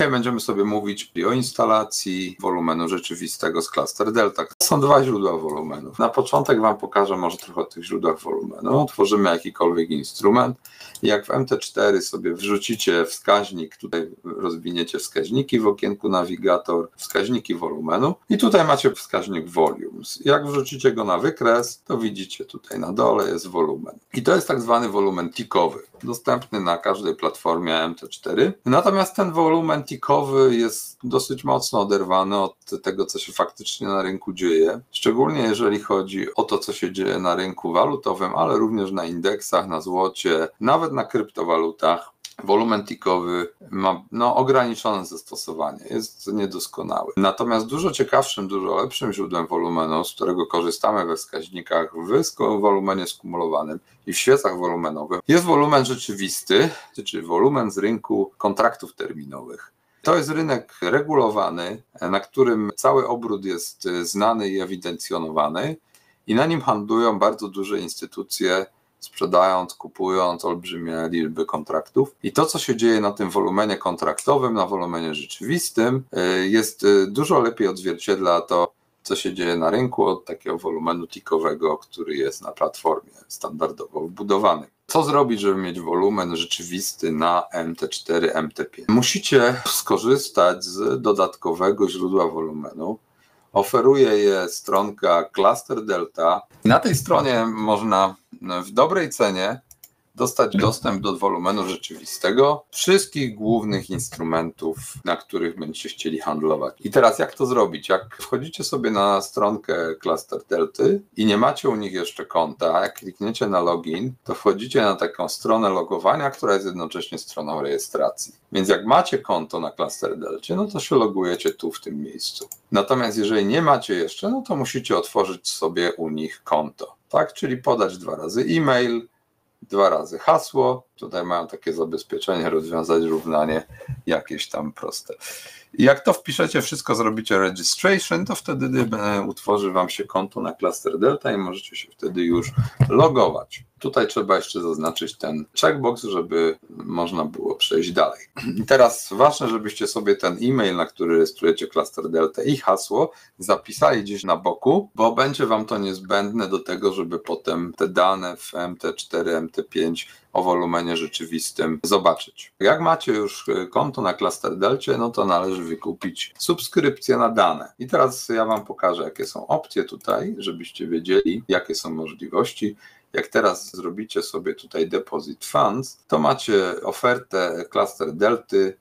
Dzisiaj będziemy sobie mówić o instalacji wolumenu rzeczywistego z Cluster Delta. Są dwa źródła wolumenów. Na początek Wam pokażę może trochę o tych źródłach wolumenu. Tworzymy jakikolwiek instrument. Jak w MT4 sobie wrzucicie wskaźnik, tutaj rozwiniecie wskaźniki w okienku nawigator, wskaźniki wolumenu i tutaj macie wskaźnik volumes. Jak wrzucicie go na wykres, to widzicie tutaj na dole jest wolumen. I to jest tak zwany wolumen tickowy, dostępny na każdej platformie MT4. Natomiast ten wolumen tickowy jest dosyć mocno oderwany od tego, co się faktycznie na rynku dzieje, szczególnie jeżeli chodzi o to, co się dzieje na rynku walutowym, ale również na indeksach, na złocie, nawet na kryptowalutach. Wolumen tickowy ma ograniczone zastosowanie, jest niedoskonały. Natomiast dużo ciekawszym, dużo lepszym źródłem wolumenu, z którego korzystamy we wskaźnikach w wolumenie skumulowanym i w świecach wolumenowych, jest wolumen rzeczywisty, czyli wolumen z rynku kontraktów terminowych. To jest rynek regulowany, na którym cały obrót jest znany i ewidencjonowany i na nim handlują bardzo duże instytucje, sprzedając, kupując olbrzymie liczby kontraktów. I to, co się dzieje na tym wolumenie kontraktowym, na wolumenie rzeczywistym, jest dużo lepiej odzwierciedla to, co się dzieje na rynku od takiego wolumenu tickowego, który jest na platformie standardowo wbudowany. Co zrobić, żeby mieć wolumen rzeczywisty na MT4, MT5? Musicie skorzystać z dodatkowego źródła wolumenu. Oferuje je stronka Cluster Delta. Na tej stronie można w dobrej cenie dostać dostęp do wolumenu rzeczywistego wszystkich głównych instrumentów, na których będziecie chcieli handlować. I teraz jak to zrobić? Jak wchodzicie sobie na stronkę Cluster Delty i nie macie u nich jeszcze konta, jak klikniecie na login, to wchodzicie na taką stronę logowania, która jest jednocześnie stroną rejestracji. Więc jak macie konto na Cluster Delcie, no to się logujecie tu w tym miejscu. Natomiast jeżeli nie macie jeszcze, no to musicie otworzyć sobie u nich konto. Tak, czyli podać 2 razy e-mail, 2 razy hasło, tutaj mają takie zabezpieczenie, rozwiązać równanie jakieś tam proste. I jak to wpiszecie, wszystko zrobicie registration, to wtedy utworzy Wam się konto na Cluster Delta i możecie się wtedy już logować. Tutaj trzeba jeszcze zaznaczyć ten checkbox, żeby można było przejść dalej. I teraz ważne, żebyście sobie ten e-mail, na który rejestrujecie Cluster Delta i hasło zapisali gdzieś na boku, bo będzie Wam to niezbędne do tego, żeby potem te dane w MT4, MT5 o wolumenie rzeczywistym zobaczyć. Jak macie już konto na Cluster Delcie, no to należy wykupić subskrypcję na dane. I teraz ja Wam pokażę, jakie są opcje tutaj, żebyście wiedzieli, jakie są możliwości. Jak teraz zrobicie sobie tutaj Deposit Funds, to macie ofertę Cluster Delty.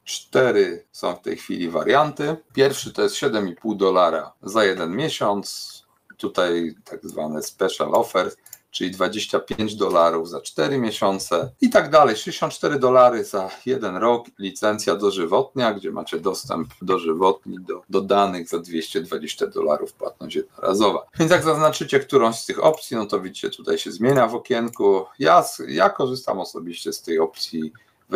4 są w tej chwili warianty. Pierwszy to jest $7,5 za 1 miesiąc. Tutaj tak zwane Special Offer, czyli $25 za 4 miesiące i tak dalej. $64 za 1 rok, licencja dożywotnia, gdzie macie dostęp dożywotni do danych za $220, płatność jednorazowa. Więc jak zaznaczycie którąś z tych opcji, no to widzicie, tutaj się zmienia w okienku. Ja korzystam osobiście z tej opcji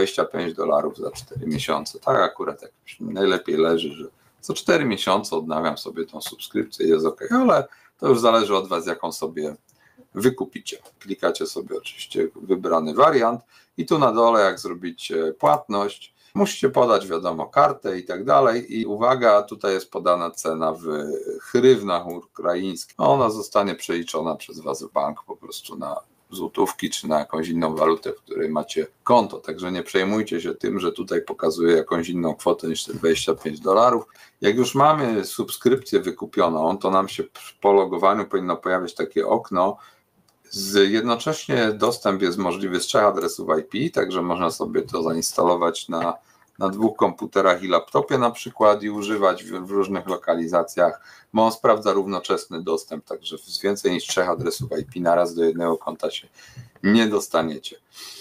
$25 za 4 miesiące. Tak akurat jak najlepiej leży, że co 4 miesiące odnawiam sobie tą subskrypcję i jest ok, ale to już zależy od Was, jaką sobie wykupicie. Klikacie sobie oczywiście wybrany wariant i tu na dole, jak zrobicie płatność, musicie podać wiadomo kartę i tak dalej i uwaga, tutaj jest podana cena w hrywnach ukraińskich. Ona zostanie przeliczona przez Was w bank po prostu na złotówki czy na jakąś inną walutę, w której macie konto, także nie przejmujcie się tym, że tutaj pokazuje jakąś inną kwotę niż te $25. Jak już mamy subskrypcję wykupioną, to nam się po logowaniu powinno pojawiać takie okno. Jednocześnie dostęp jest możliwy z 3 adresów IP, także można sobie to zainstalować na 2 komputerach i laptopie na przykład i używać w różnych lokalizacjach, bo on sprawdza równoczesny dostęp, także z więcej niż 3 adresów IP naraz do jednego konta się nie dostaniecie.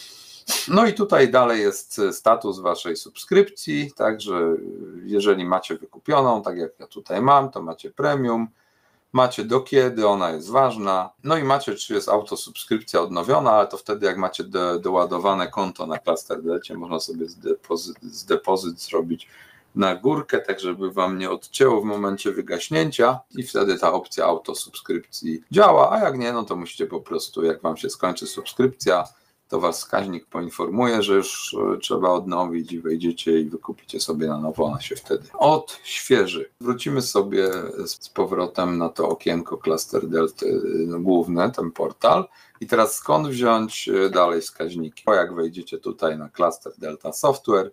No i tutaj dalej jest status Waszej subskrypcji, także jeżeli macie wykupioną, tak jak ja tutaj mam, to macie premium, macie do kiedy, ona jest ważna, no i macie, czy jest autosubskrypcja odnowiona, ale to wtedy jak macie doładowane konto na Cluster Delcie, można sobie z depozyt zrobić na górkę, tak żeby Wam nie odcięło w momencie wygaśnięcia i wtedy ta opcja autosubskrypcji działa, a jak nie, no to musicie po prostu, jak Wam się skończy subskrypcja, to Was wskaźnik poinformuje, że już trzeba odnowić i wejdziecie i wykupicie sobie na nowo, ona się wtedy odświeży. Wrócimy sobie z powrotem na to okienko Cluster Delta główne, ten portal. I teraz skąd wziąć dalej wskaźniki? Bo jak wejdziecie tutaj na Cluster Delta Software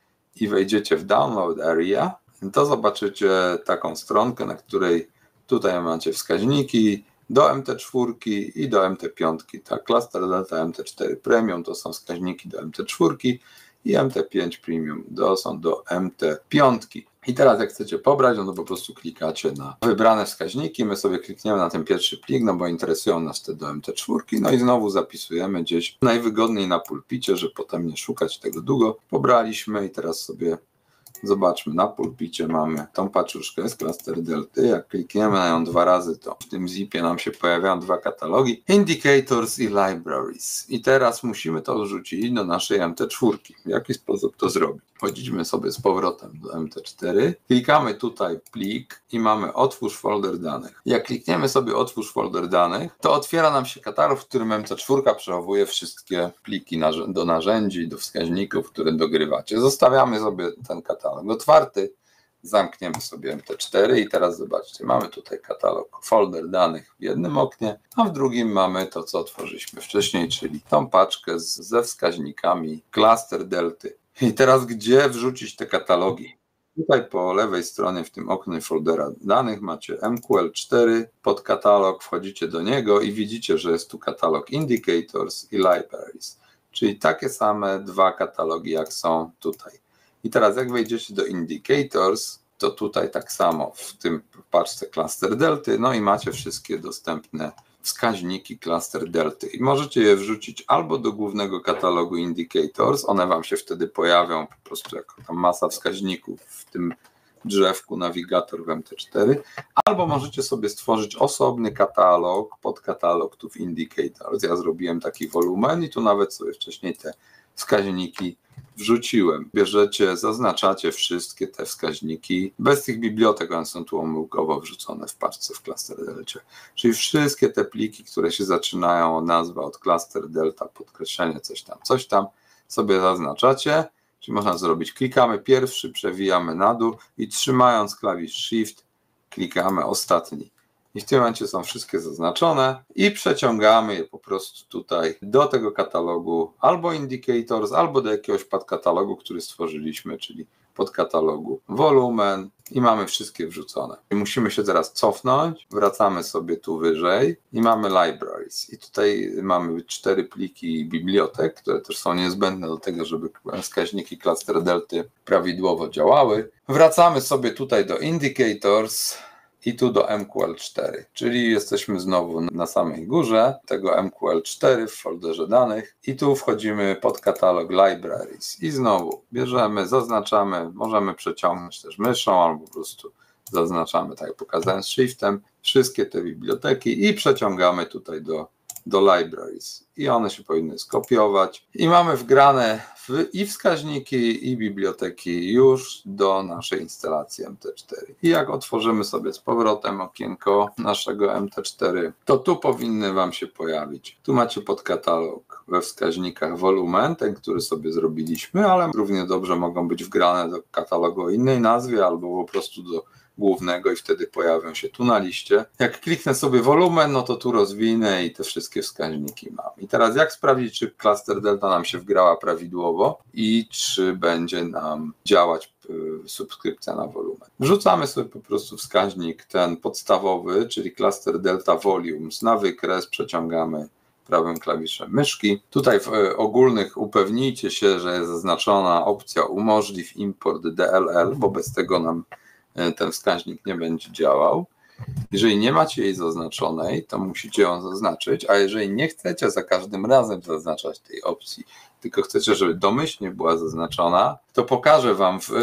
i wejdziecie w Download Area, to zobaczycie taką stronkę, na której tutaj macie wskaźniki do MT4 i do MT5. Tak, Cluster Delta MT4 Premium to są wskaźniki do MT4 i MT5 Premium są do MT5. I teraz jak chcecie pobrać, no to po prostu klikacie na wybrane wskaźniki, my sobie klikniemy na ten pierwszy plik, no bo interesują nas te do MT4, no i znowu zapisujemy gdzieś najwygodniej na pulpicie, że potem nie szukać tego długo. Pobraliśmy i teraz sobie zobaczmy, na pulpicie mamy tą paczuszkę z Cluster Delta. Jak klikniemy na nią 2 razy, to w tym zipie nam się pojawiają 2 katalogi, Indicators i Libraries. I teraz musimy to wrzucić do naszej MT4. W jaki sposób to zrobić? Wchodzimy sobie z powrotem do MT4, klikamy tutaj plik i mamy otwórz folder danych. Jak klikniemy sobie otwórz folder danych, to otwiera nam się katalog, w którym MT4 przechowuje wszystkie pliki do narzędzi, do wskaźników, które dogrywacie. Zostawiamy sobie ten katalog otwarty, zamkniemy sobie MT4 i teraz zobaczcie, mamy tutaj katalog folder danych w jednym oknie, a w drugim mamy to, co otworzyliśmy wcześniej, czyli tą paczkę ze wskaźnikami Cluster Delta. I teraz gdzie wrzucić te katalogi? Tutaj po lewej stronie w tym oknie foldera danych macie MQL4, podkatalog, wchodzicie do niego i widzicie, że jest tu katalog Indicators i Libraries, czyli takie same 2 katalogi jak są tutaj. I teraz jak wejdziecie do Indicators, to tutaj tak samo w tym paczce Cluster Delta, no i macie wszystkie dostępne wskaźniki Cluster Delta i możecie je wrzucić albo do głównego katalogu Indicators, one Wam się wtedy pojawią po prostu jako tam masa wskaźników w tym drzewku nawigator w MT4, albo możecie sobie stworzyć osobny katalog, podkatalog tu w Indicators. Ja zrobiłem taki wolumen i tu nawet sobie wcześniej te wskaźniki wrzuciłem. Bierzecie, zaznaczacie wszystkie te wskaźniki, bez tych bibliotek, one są tu omyłkowo wrzucone w paczce w Cluster Delta. Czyli wszystkie te pliki, które się zaczynają od nazwy od Cluster Delta, podkreślenie coś tam sobie zaznaczacie. Czyli można zrobić, klikamy pierwszy, przewijamy na dół i trzymając klawisz Shift klikamy ostatni. I w tym momencie są wszystkie zaznaczone i przeciągamy je po prostu tutaj do tego katalogu albo Indicators, albo do jakiegoś podkatalogu, który stworzyliśmy, czyli podkatalogu wolumen i mamy wszystkie wrzucone. I musimy się teraz cofnąć, wracamy sobie tu wyżej i mamy Libraries. I tutaj mamy 4 pliki bibliotek, które też są niezbędne do tego, żeby wskaźniki Cluster Delta prawidłowo działały. Wracamy sobie tutaj do Indicators i tu do MQL4, czyli jesteśmy znowu na samej górze tego MQL4 w folderze danych i tu wchodzimy pod katalog Libraries i znowu bierzemy, zaznaczamy, możemy przeciągnąć też myszą albo po prostu zaznaczamy, tak jak pokazałem z Shiftem, wszystkie te biblioteki i przeciągamy tutaj do Libraries i one się powinny skopiować i mamy wgrane i wskaźniki i biblioteki już do naszej instalacji MT4 i jak otworzymy sobie z powrotem okienko naszego MT4, to tu powinny Wam się pojawić, tu macie podkatalog we wskaźnikach wolumen, ten, który sobie zrobiliśmy, ale równie dobrze mogą być wgrane do katalogu o innej nazwie albo po prostu do głównego i wtedy pojawią się tu na liście. Jak kliknę sobie wolumen, no to tu rozwinę i te wszystkie wskaźniki mam. I teraz jak sprawdzić, czy Cluster Delta nam się wgrała prawidłowo i czy będzie nam działać subskrypcja na wolumen. Wrzucamy sobie po prostu wskaźnik ten podstawowy, czyli Cluster Delta Volumes na wykres, przeciągamy prawym klawiszem myszki. Tutaj w ogólnych upewnijcie się, że jest zaznaczona opcja umożliw import DLL, bo bez tego nam ten wskaźnik nie będzie działał. Jeżeli nie macie jej zaznaczonej, to musicie ją zaznaczyć, a jeżeli nie chcecie za każdym razem zaznaczać tej opcji, tylko chcecie, żeby domyślnie była zaznaczona, to pokażę Wam w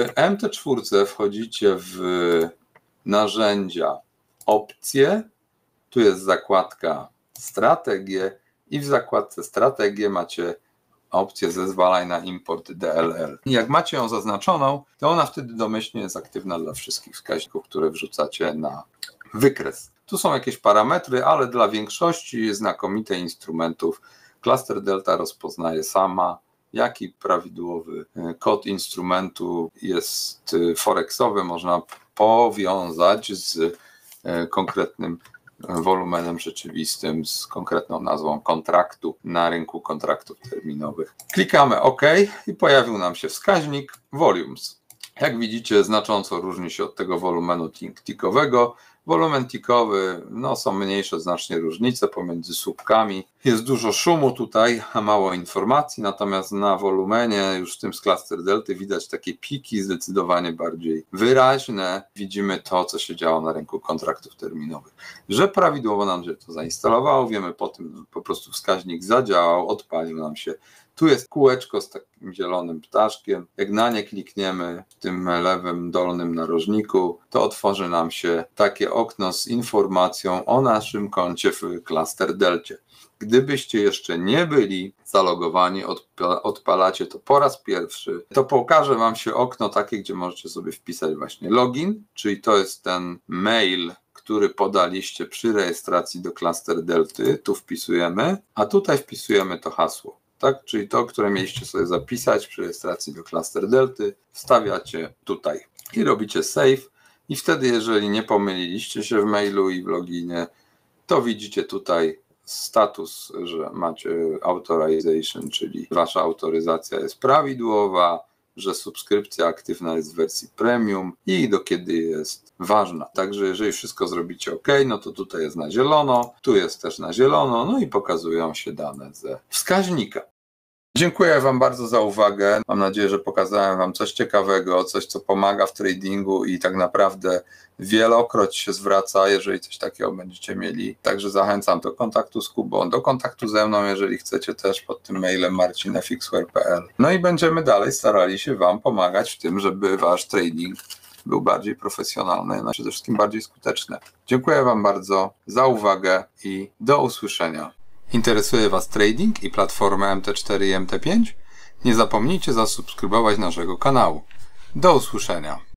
MT4 wchodzicie w narzędzia, opcje, tu jest zakładka strategie i w zakładce strategie macie opcję zezwalaj na import DLL. I jak macie ją zaznaczoną, to ona wtedy domyślnie jest aktywna dla wszystkich wskaźników, które wrzucacie na wykres. Tu są jakieś parametry, ale dla większości znakomitych instrumentów Cluster Delta rozpoznaje sama, jaki prawidłowy kod instrumentu jest forexowy, można powiązać z konkretnym wolumenem rzeczywistym, z konkretną nazwą kontraktu na rynku kontraktów terminowych. Klikamy OK i pojawił nam się wskaźnik volumes. Jak widzicie, znacząco różni się od tego wolumenu tickowego. Wolumen tickowy, są mniejsze znacznie różnice pomiędzy słupkami. Jest dużo szumu tutaj, a mało informacji, natomiast na wolumenie już w tym z Cluster Delty widać takie piki zdecydowanie bardziej wyraźne. Widzimy to, co się działo na rynku kontraktów terminowych. Że prawidłowo nam się to zainstalowało, wiemy po tym, po prostu wskaźnik zadziałał, odpalił nam się. Tu jest kółeczko z takim zielonym ptaszkiem. Jak na nie klikniemy w tym lewym dolnym narożniku, to otworzy nam się takie okno z informacją o naszym koncie w Cluster Delcie. Gdybyście jeszcze nie byli zalogowani, odpalacie to po raz pierwszy, to pokaże Wam się okno takie, gdzie możecie sobie wpisać właśnie login, czyli to jest ten mail, który podaliście przy rejestracji do Cluster Delty. Tu wpisujemy, a tutaj wpisujemy to hasło. Tak? Czyli to, które mieliście sobie zapisać przy rejestracji do Cluster Delty, wstawiacie tutaj i robicie save i wtedy, jeżeli nie pomyliliście się w mailu i w loginie, to widzicie tutaj status, że macie authorization, czyli wasza autoryzacja jest prawidłowa, że subskrypcja aktywna jest w wersji premium i do kiedy jest ważna. Także jeżeli wszystko zrobicie OK, no to tutaj jest na zielono, tu jest też na zielono, no i pokazują się dane ze wskaźnika. Dziękuję Wam bardzo za uwagę. Mam nadzieję, że pokazałem Wam coś ciekawego, coś, co pomaga w tradingu i tak naprawdę wielokroć się zwraca, jeżeli coś takiego będziecie mieli. Także zachęcam do kontaktu z Kubą, do kontaktu ze mną, jeżeli chcecie też pod tym mailem marcin@fixware.pl. No i będziemy dalej starali się Wam pomagać w tym, żeby Wasz trading był bardziej profesjonalny, a przede wszystkim bardziej skuteczny. Dziękuję Wam bardzo za uwagę i do usłyszenia. Interesuje Was trading i platformy MT4 i MT5? Nie zapomnijcie zasubskrybować naszego kanału. Do usłyszenia.